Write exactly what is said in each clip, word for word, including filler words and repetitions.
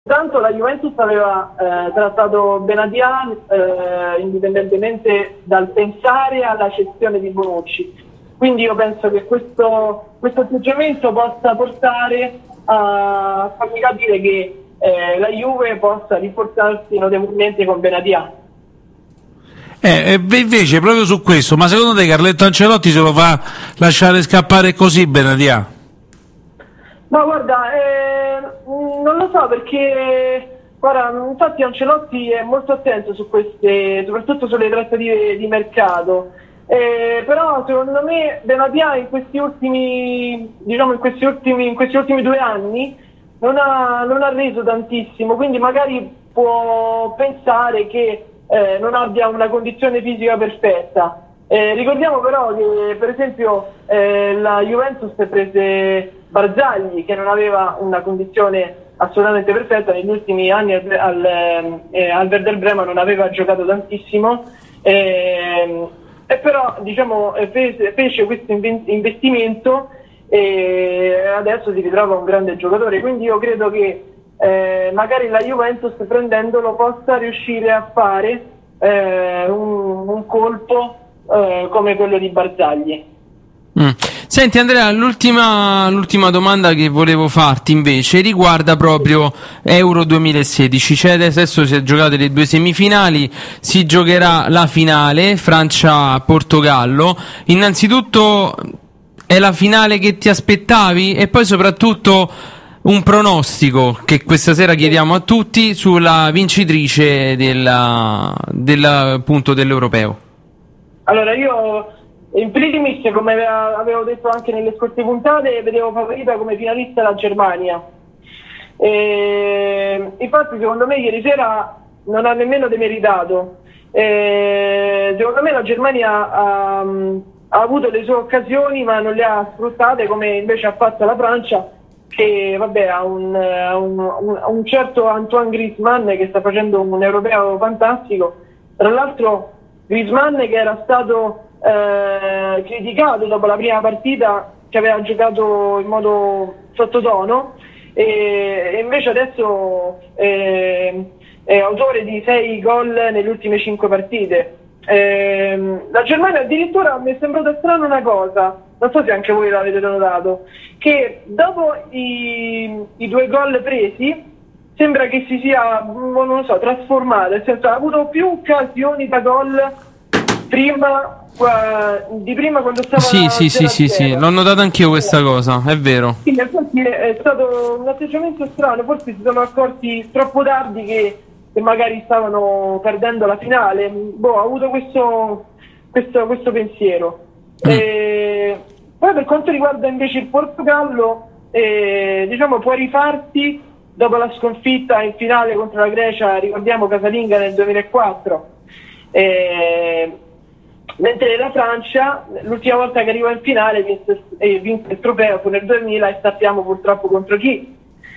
Tanto la Juventus aveva eh, trattato Benatia eh, indipendentemente dal pensare alla cessione di Bonucci, quindi io penso che questo, questo atteggiamento possa portare a farmi capire che eh, la Juve possa rinforzarsi notevolmente con Benatia. Eh, invece proprio su questo, ma secondo te Carletto Ancelotti se lo fa lasciare scappare così Benatia? No, guarda, eh, non lo so perché, guarda, infatti Ancelotti è molto attento su queste, soprattutto sulle trattative di mercato, eh, però secondo me Benatia in questi ultimi, diciamo in questi ultimi, in questi ultimi due anni non ha, non ha reso tantissimo, quindi magari può pensare che eh, non abbia una condizione fisica perfetta. Eh, ricordiamo però che per esempio eh, la Juventus prese Barzagli che non aveva una condizione assolutamente perfetta, negli ultimi anni al, al, eh, al Werder Bremen non aveva giocato tantissimo, eh, e però diciamo fece, fece questo investimento e adesso si ritrova un grande giocatore, quindi io credo che eh, magari la Juventus prendendolo possa riuscire a fare eh, un, un colpo eh, come quello di Barzagli. Mm. Senti Andrea, l'ultima, l'ultima domanda che volevo farti invece riguarda proprio Euro duemilasedici, cioè adesso si è giocate le due semifinali, si giocherà la finale Francia-Portogallo. Innanzitutto è la finale che ti aspettavi e poi soprattutto un pronostico che questa sera chiediamo a tutti sulla vincitrice della, della, appunto, dell'Europeo. Allora io in primis, come avevo detto anche nelle scorse puntate, vedevo favorita come finalista la Germania. E, infatti secondo me ieri sera non ha nemmeno demeritato. E, secondo me la Germania ha, ha avuto le sue occasioni ma non le ha sfruttate, come invece ha fatto la Francia, che vabbè ha un, un, un, un certo Antoine Griezmann che sta facendo un europeo fantastico. Tra l'altro Griezmann che era stato Eh, criticato dopo la prima partita, che aveva giocato in modo sottotono, e, e invece adesso eh, è autore di sei gol nelle ultime cinque partite. Eh, la Germania addirittura mi è sembrata strana una cosa, non so se anche voi l'avete notato, che dopo i, i due gol presi sembra che si sia, non lo so, trasformata, nel senso ha avuto più occasioni da gol prima di prima quando stava sì sì sì sì sì l'ho notato anch'io questa cosa, è vero. Sì, infatti è stato un atteggiamento strano, forse si sono accorti troppo tardi che, che magari stavano perdendo la finale. Boh, ho avuto questo questo, questo pensiero. Mm. E poi per quanto riguarda invece il Portogallo, eh, diciamo può rifarsi dopo la sconfitta in finale contro la Grecia, ricordiamo casalinga nel duemilaquattro. Eh, mentre la Francia l'ultima volta che arrivò in finale vinse, eh, vinse il trofeo fu nel duemila e sappiamo purtroppo contro chi.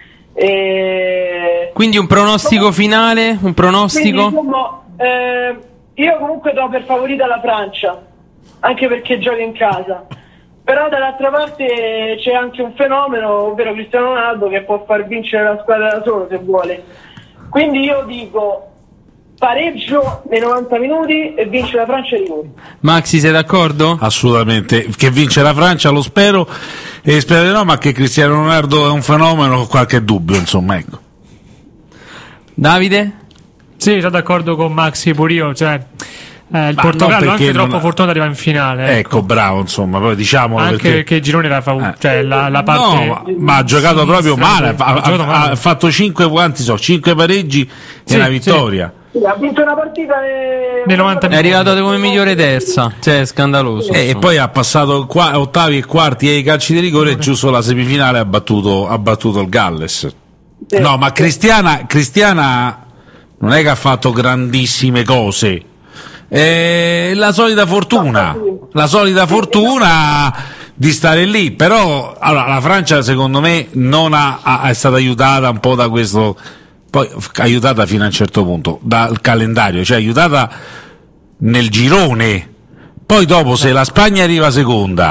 Eh, quindi un pronostico finale, un pronostico? Quindi, diciamo, eh, io comunque do per favorita la Francia, anche perché gioca in casa, però dall'altra parte c'è anche un fenomeno, ovvero Cristiano Ronaldo, che può far vincere la squadra da solo se vuole, quindi io dico pareggio nei novanta minuti e vince la Francia ai rigori. Maxi, sei d'accordo? Assolutamente, che vince la Francia lo spero, e spero di no, ma che Cristiano Ronaldo è un fenomeno, qualche dubbio, insomma, ecco. Davide? Sì, sono d'accordo con Maxi pure io, cioè eh, il ma Portogallo anche troppo non... fortunato arriva in finale, ecco, ecco bravo, insomma, poi diciamo anche perché, perché il girone era fav- eh. cioè la, la parte no, ma, ma ha giocato proprio male, ha, ha, ha, ha fatto cinque quanti so, cinque pareggi sì, e una vittoria. Sì. Ha vinto una partita nei novanta. È arrivato come migliore terza, cioè scandaloso. E, e poi ha passato qua, ottavi e quarti e i calci di rigore, e giusto la semifinale ha battuto, ha battuto il Galles. Sì. No, ma Cristiana, Cristiana non è che ha fatto grandissime cose. È la solita fortuna, la solita fortuna di stare lì, però allora, la Francia secondo me non ha, ha, è stata aiutata un po' da questo, poi aiutata fino a un certo punto dal calendario, cioè aiutata nel girone, poi dopo se la Spagna arriva seconda,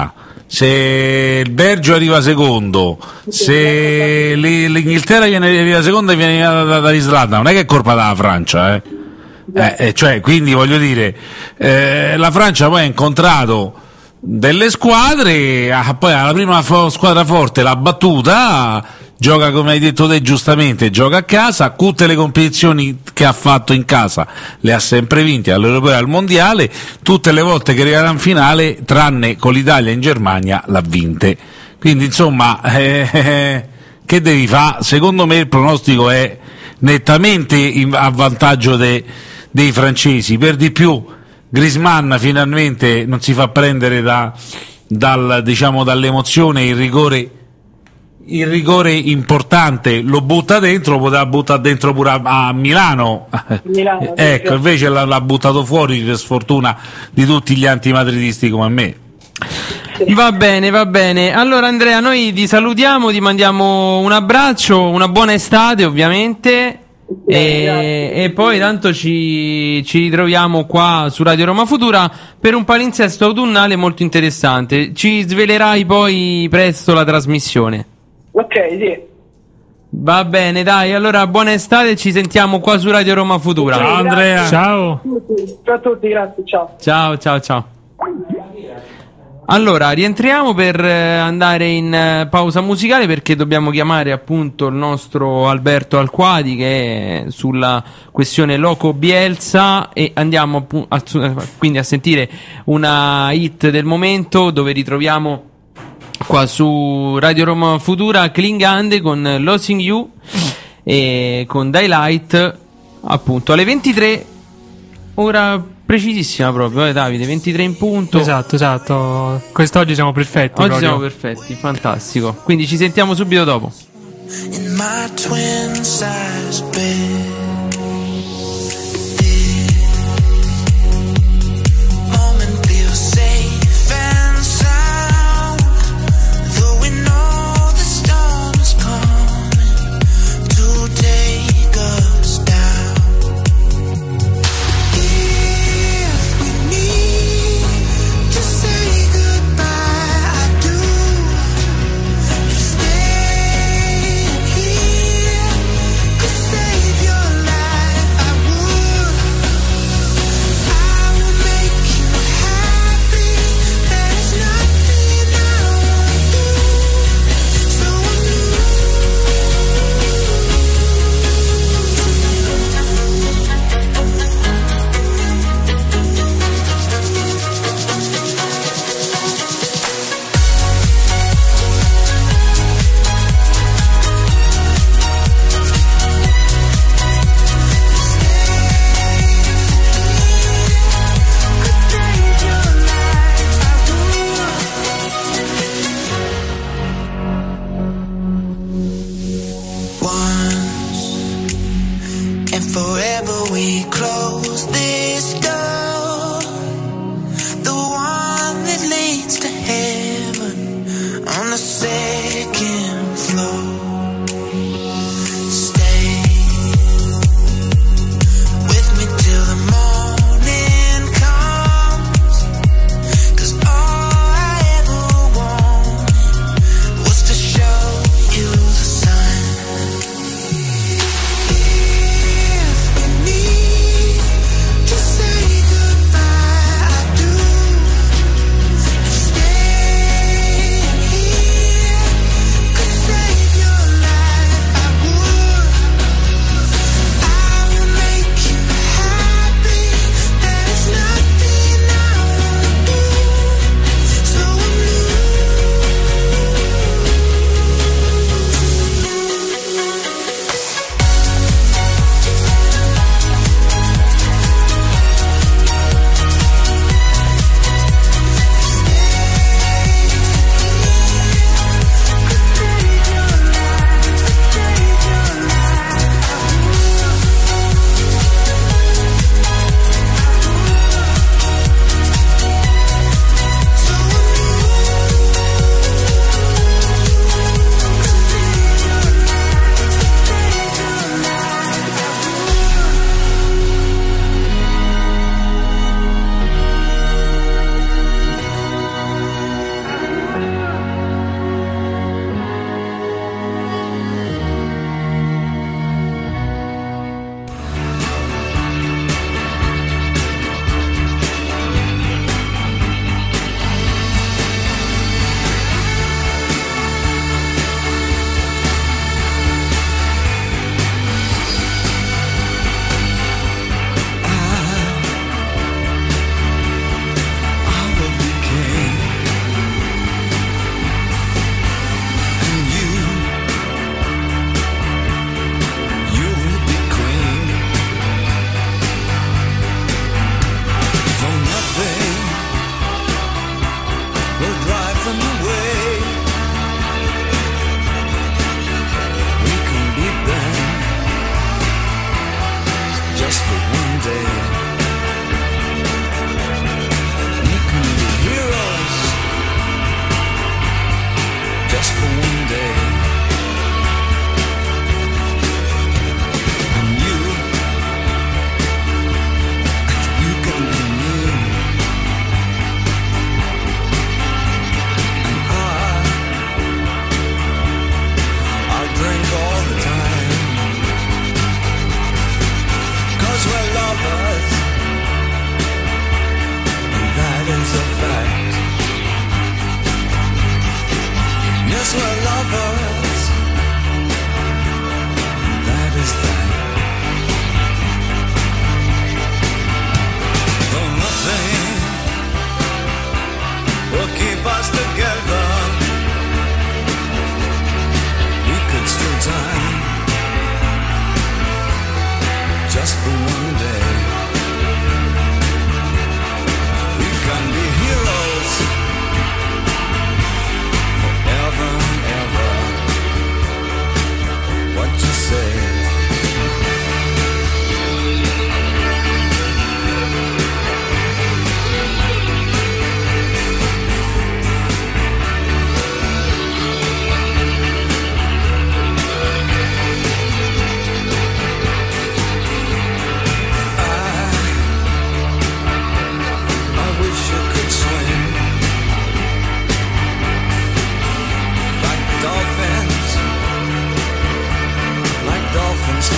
se il Belgio arriva secondo, se l'Inghilterra viene arriva seconda e viene eliminata dall'Islanda, non è che è colpa della Francia, eh? Eh, eh, cioè, quindi voglio dire, eh, la Francia poi ha incontrato delle squadre, ah, poi alla prima fo- squadra forte l'ha battuta, gioca, come hai detto te giustamente, gioca a casa, tutte le competizioni che ha fatto in casa le ha sempre vinte, all'Europeo e al Mondiale, tutte le volte che arriverà in finale, tranne con l'Italia in Germania, l'ha vinte. Quindi insomma, eh, eh, che devi fare? Secondo me il pronostico è nettamente in, a vantaggio de, dei francesi, per di più Griezmann finalmente non si fa prendere da, dal, diciamo, dall'emozione, il rigore il rigore importante lo butta dentro, lo poteva buttare dentro pure a, a Milano, Milano ecco, invece l'ha, l'ha buttato fuori per sfortuna di tutti gli antimadridisti come me. Va bene, va bene. Allora Andrea, noi ti salutiamo, ti mandiamo un abbraccio, una buona estate ovviamente. E, e poi tanto ci, ci ritroviamo qua su Radio Roma Futura per un palinsesto autunnale molto interessante. Ci svelerai poi presto la trasmissione. Ok, sì. Va bene, dai, allora buona estate, ci sentiamo qua su Radio Roma Futura. Ciao Andrea. Ciao. Ciao a tutti, grazie, ciao. Ciao, ciao, ciao. Allora, rientriamo per eh, andare in eh, pausa musicale perché dobbiamo chiamare appunto il nostro Alberto Alquati che è sulla questione Loco Bielsa e andiamo appu- a, quindi a sentire una hit del momento dove ritroviamo qua su Radio Roma Futura Klingande con Losing You e con Daylight appunto alle ventitré, ora precisissima proprio, eh, Davide, ventitré in punto. Esatto, esatto. Quest'oggi siamo perfetti. Oggi proprio. siamo perfetti, fantastico. Quindi ci sentiamo subito dopo. In my twin size bed. Say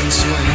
this way.